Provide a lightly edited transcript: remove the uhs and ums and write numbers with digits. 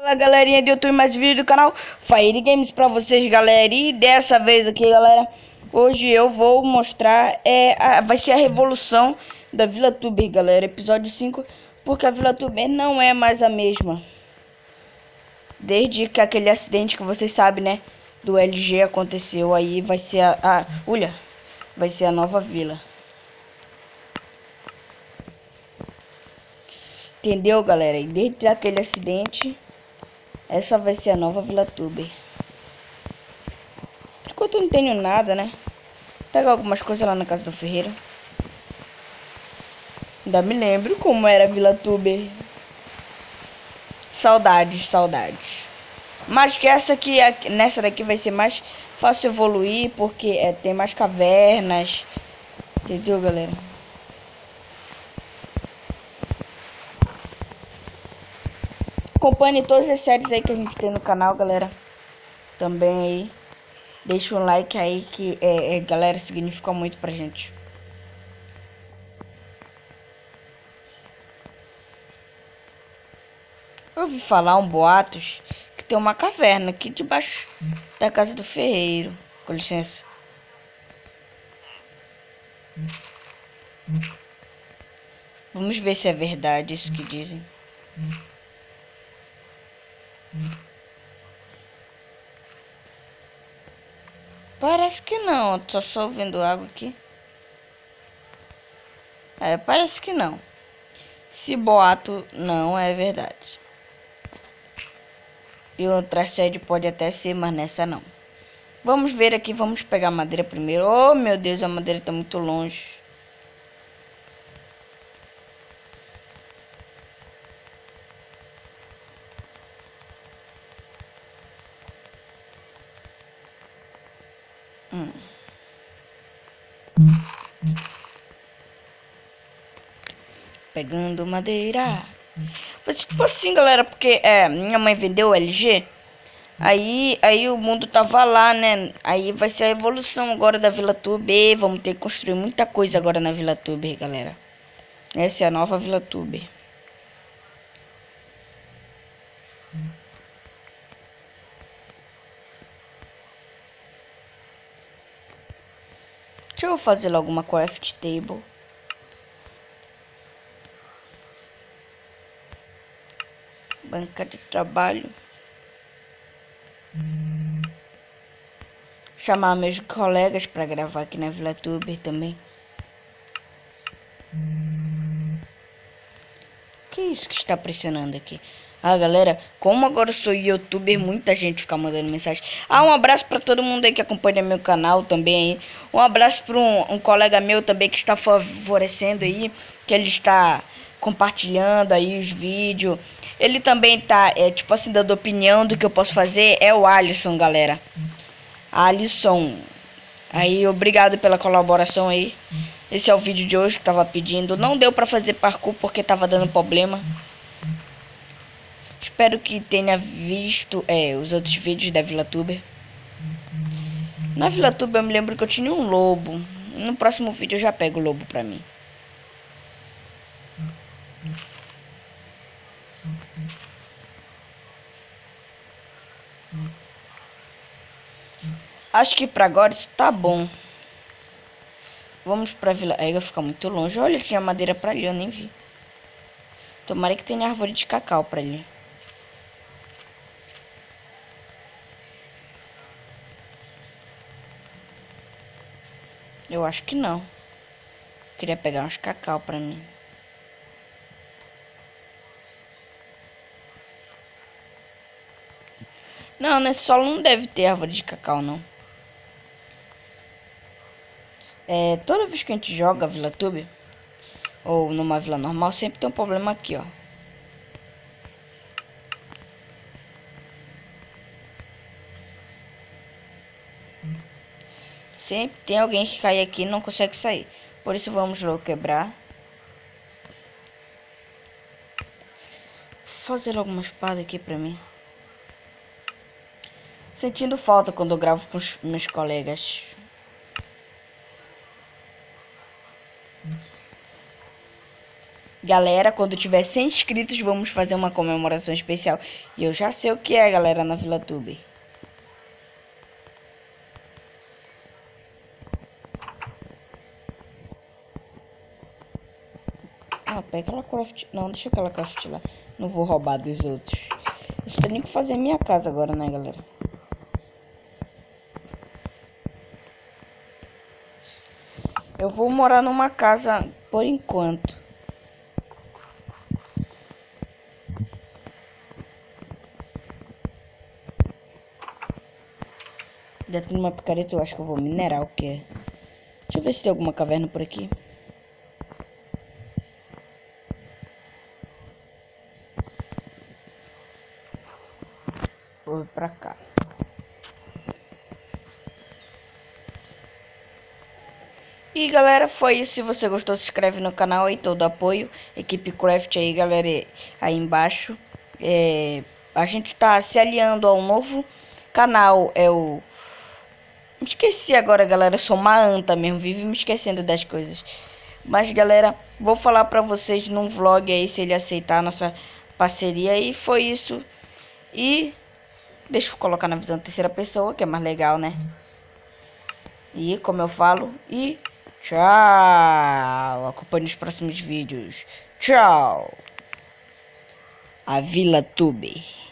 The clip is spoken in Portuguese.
Fala galerinha do YouTube, mais vídeo do canal Fire Games pra vocês, galera. E dessa vez aqui, galera, hoje eu vou mostrar vai ser a revolução da VilaTuber, galera, episódio 5. Porque a VilaTuber não é mais a mesma desde que aquele acidente que vocês sabem, né, do LG aconteceu. Aí vai ser vai ser a nova vila. Entendeu, galera? E desde aquele acidente, essa vai ser a nova VilaTuber. Por enquanto eu não tenho nada, né? Pegar algumas coisas lá na casa do ferreiro. Ainda me lembro como era a VilaTuber. Saudades, saudades. Mas que essa aqui, nessa daqui vai ser mais fácil evoluir, porque tem mais cavernas. Entendeu, galera? Acompanhe todas as séries aí que a gente tem no canal, galera. Também aí. Deixa um like aí que, galera, significa muito pra gente. Eu ouvi falar boatos que tem uma caverna aqui debaixo da casa do ferreiro. Com licença. Vamos ver se é verdade isso que dizem. Parece que não, tô só ouvindo água aqui. Parece que não. Se boato não é verdade. E outra sede pode até ser, mas nessa não. Vamos ver aqui, vamos pegar madeira primeiro. Oh meu Deus, a madeira tá muito longe. Pegando madeira. Foi tipo assim, galera, porque minha mãe vendeu o LG. Aí o mundo tava lá, né? Aí vai ser a evolução agora da VilaTuber. Vamos ter que construir muita coisa agora na VilaTuber, galera. Essa é a nova VilaTuber. Deixa eu fazer logo uma craft table. Banca de trabalho. Chamar meus colegas para gravar aqui na VilaTuber também. Que isso que está pressionando aqui? Ah, galera, como agora eu sou youtuber, muita gente fica mandando mensagem. Um abraço para todo mundo aí que acompanha meu canal também aí. Um abraço para um colega meu também que está favorecendo aí, que ele está compartilhando aí os vídeos. Ele também tá, tipo assim, dando opinião do que eu posso fazer. É o Alisson, galera. Alisson. Aí, obrigado pela colaboração aí. Esse é o vídeo de hoje que tava pedindo. Não deu pra fazer parkour porque tava dando problema. Espero que tenha visto os outros vídeos da VilaTuber. Na VilaTuber eu me lembro que eu tinha um lobo. No próximo vídeo eu já pego o lobo pra mim. Acho que pra agora isso tá bom. Vamos pra vila. Aí vai ficar muito longe. Olha, tinha madeira pra ali, eu nem vi. Tomara que tenha árvore de cacau pra ali. Eu acho que não. Queria pegar uns cacau pra mim. Não, nesse solo não deve ter árvore de cacau, não. Toda vez que a gente joga VilaTuber, ou numa vila normal, sempre tem um problema aqui, ó. Sempre tem alguém que cai aqui e não consegue sair. Por isso vamos logo quebrar. Fazer alguma espada aqui pra mim. Sentindo falta quando eu gravo com os meus colegas. Galera, quando tiver 100 inscritos, vamos fazer uma comemoração especial. E eu já sei o que é, galera, na Vila Tube. Ah, pega aquela craft. Não, deixa aquela craft lá. Não vou roubar dos outros. Eu só tenho que fazer a minha casa agora, né, galera? Eu vou morar numa casa por enquanto. Já tem uma picareta, eu acho que eu vou minerar o que é. Deixa eu ver se tem alguma caverna por aqui. Vou pra cá. E galera, foi isso. Se você gostou, se inscreve no canal aí, todo apoio. Equipe Craft aí, galera, aí embaixo. A gente tá se aliando ao novo canal. Me esqueci agora, galera. Eu sou uma anta mesmo, vive me esquecendo das coisas. Mas galera, vou falar pra vocês num vlog aí, se ele aceitar a nossa parceria. E foi isso. E deixa eu colocar na visão terceira pessoa, que é mais legal, né? E como eu falo, e tchau. Acompanhe os próximos vídeos. Tchau. A Vila Tube.